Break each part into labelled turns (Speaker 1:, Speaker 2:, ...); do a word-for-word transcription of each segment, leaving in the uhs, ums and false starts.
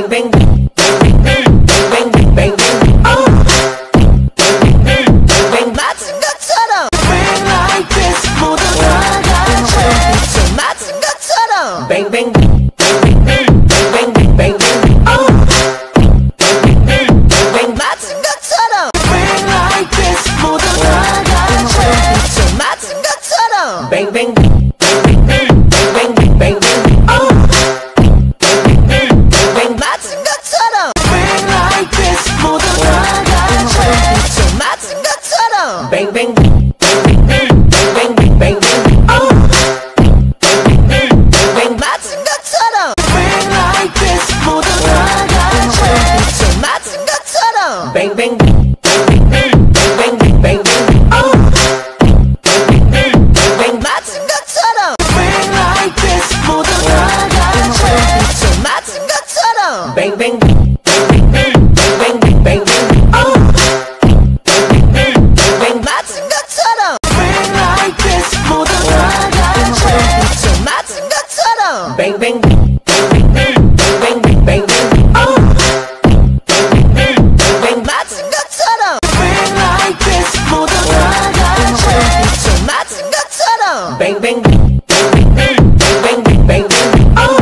Speaker 1: bang bang bang bang bang oh bang 맞은 것처럼 bang like this 모두 다 같이 좀 맞은 것처럼 bang bang bang bang bang oh bang 맞은 것처럼 bang like this 모두 다 같이 좀 맞은 것처럼 bang bang bang bang bang oh bang 맞은 것처럼 bang like this 모두 다 같이 좀 맞은 것처럼 bang bang bang bang bang oh bang 맞은 것처럼 bang like this 모두 다 같이 좀 맞은 것처럼 bang bang bang bang bang oh bang 맞은 것처럼 bang like this 모두 다 같이 좀 맞은 것처럼 bang bang bang bang bang oh bang 맞은 것처럼 bang like this 모두 다 같이 좀 맞은 것처럼 bang bang bang bang bang oh bang 맞은 것처럼 bang like this 모두 다 같이 좀 맞은 것처럼 bang bang bang bang bang oh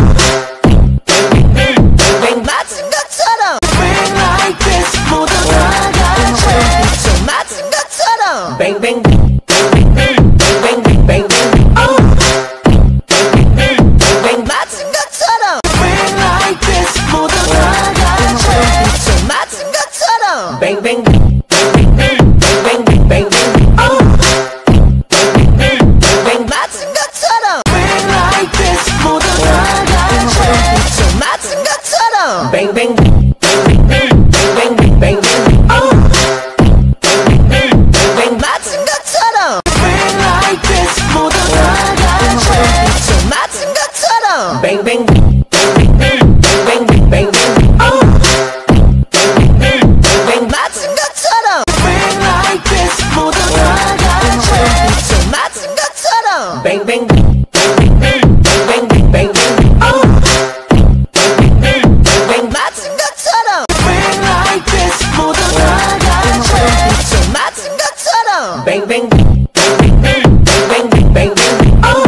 Speaker 1: bang 맞은 것처럼 bang like this 모두 다 같이 좀 맞은 것처럼 bang bang bang bang bang oh bang 맞은 것처럼 bang like this 모두 다 같이 좀 맞은 것처럼 bang bang bang bang bang oh bang 맞은 것처럼 bang like this 모두 다 같이 좀 맞은 것처럼 bang bang bang bang bang oh bang 맞은 것처럼 bang like this 모두 다 같이 좀 맞은 것처럼 bang bang bang bang bang oh bang 맞은 것처럼 bang like this 모두 다 같이 좀 맞은 것처럼 bang bang bang bang bang oh bang 맞은 것처럼 bang like this 모두 다 같이 좀 맞은 것처럼 bang bang bang bang bang oh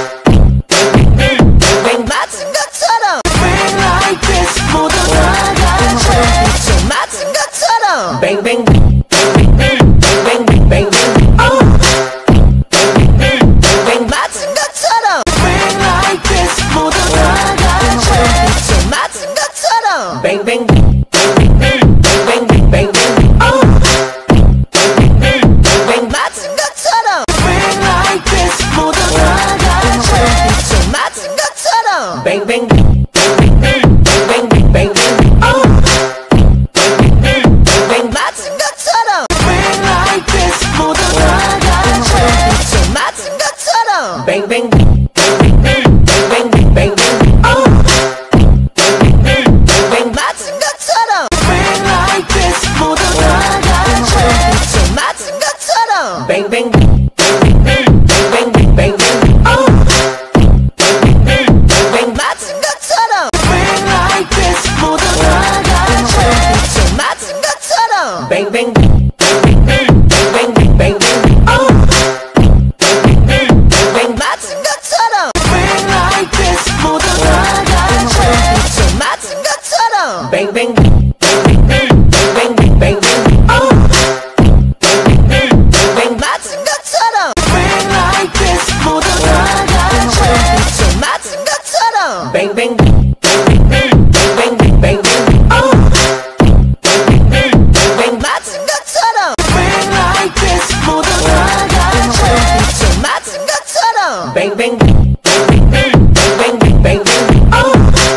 Speaker 1: bang 맞은 것처럼 bang like this 모두 다 같이 좀 맞은 것처럼 bang bang bang bang bang oh bang 맞은 것처럼 bang like this 모두 다 같이 좀 맞은 것처럼 bang bang bang bang bang oh bang 맞은 것처럼 bang like this 모두 다 같이 좀 맞은 것처럼 bang bang bang bang bang oh bang 맞은 것처럼 bang like this 모두 다 같이 좀 맞은 것처럼 bang bang bang bang bang oh bang 맞은 것처럼 bang like this 모두 다 같이 좀 맞은 것처럼 bang bang bang bang bang oh bang 맞은 것처럼 bang like this 모두 다 같이 좀 맞은 것처럼 bang bang bang bang bang oh bang 맞은 것처럼 bang like this 모두 다 같이 좀 맞은 것처럼 bang bang bang bang bang oh bang 맞은 것처럼 bang like this 모두 다 같이 좀 맞은 것처럼 bang bang bang bang bang oh bang 맞은 것처럼 bang like this 모두 다 같이 좀 맞은 것처럼 bang bang bang bang bang oh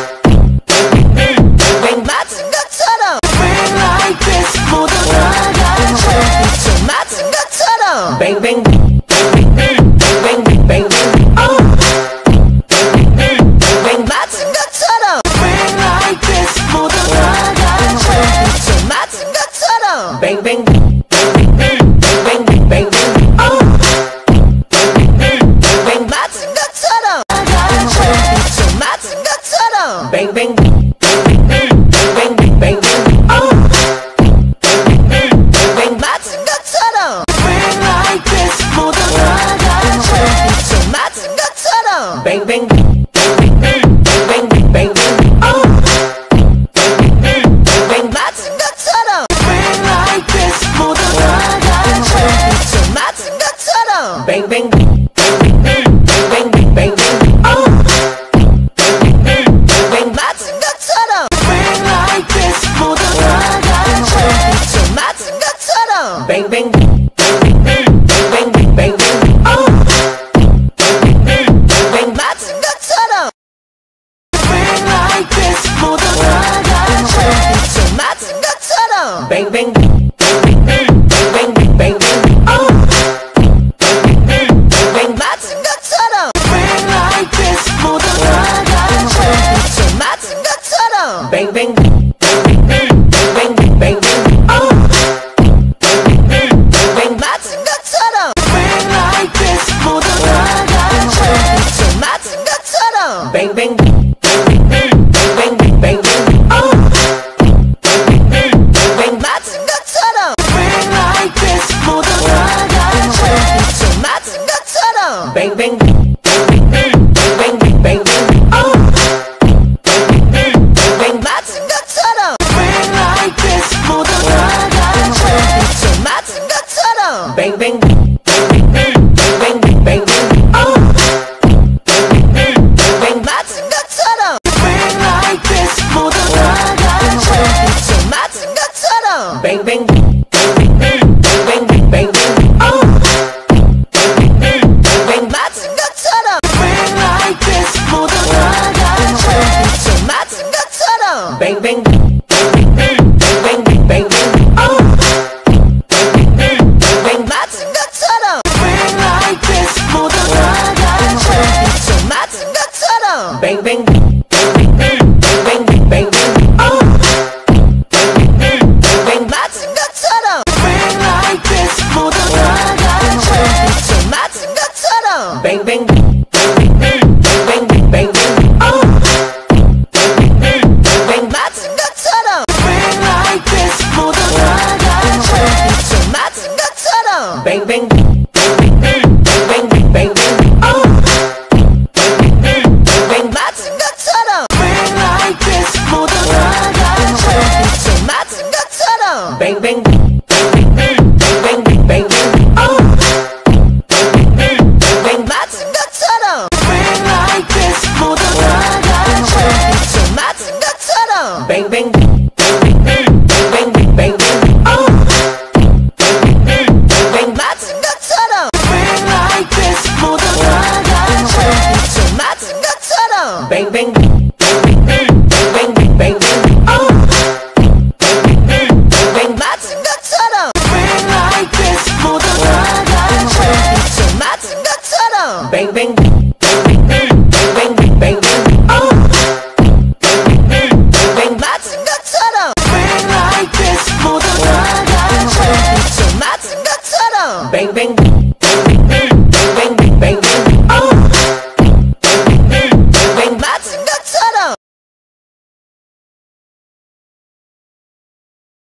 Speaker 1: bang 맞은 것처럼 bang like this 모두 다 같이 좀 맞은 것처럼 bang bang bang bang bang oh bang 맞은 것처럼 bang like this 모두 다 같이 좀 맞은 것처럼 bang bang bang bang bang oh bang 맞은 것처럼 bang bang bang bang bang bang bang bang 맞은 것처럼 Bang like this 모두 다 같이 미쳐 맞은 것처럼 bang bang bang bang bang bang bang bang 맞은 것처럼 Bang like this 모두 다 같이 미쳐 맞은 것처럼 bang bang bang bang bang bang bang bang 맞은 것처럼 Bang like this 모두 다 같이 미쳐 맞은 것처럼 bang bang bang bang bang bang bang 맞은 것처럼 Bang like this 모두 다 같이 미쳐 맞은 것처럼 bang bang bang bang bang bang bang 맞은 것처럼 Bang like this 모두 다 같이 미쳐 맞은 것처럼 bang bang bang bang bang bang bang 맞은 것처럼 Bang like this 모두 다 같이 미쳐 맞은 것처럼 bang bang bang bang bang bang bang 맞은 것처럼 Bang like this 모두 다 같이 미쳐 맞은 것처럼 bang bang bang bang bang bang bang 맞은 것처럼 Bang like this 모두 다 같이 미쳐 맞은 것처럼 bang bang bang bang bang bang bang 맞은 것처럼 Bang like this 모두 다 같이 미쳐 맞은 것처럼 bang bang bang bang bang bang bang 맞은 것처럼 Bang like this 모두 다 같이 미쳐 맞은 것처럼 bang bang bang bang bang bang bang 맞은 것처럼 Bang like this 모두 다 같이 미쳐 맞은 것처럼 bang bang bang bang bang bang bang 맞은 것처럼 Bang like this 모두 다 같이 미쳐 맞은 것처럼 bang bang bang bang bang bang bang 맞은 것처럼 Bang like this 모두 다 같이 미쳐 맞은 것처럼 bang bang bang bang bang bang bang 맞은 것처럼 Bang like this 모두 다 같이 미쳐 맞은 것처럼 bang bang bang bang bang bang bang 맞은 것처럼 Bang like this 모두 다 같이 미쳐 맞은 것처럼 bang bang bang bang bang bang bang 맞은 것처럼 Bang like this 모두 다 같이 미쳐 맞은 것처럼 bang bang bang bang bang bang bang 맞은 것처럼 Bang like this 모두 다 같이 미쳐 맞은 것처럼 bang bang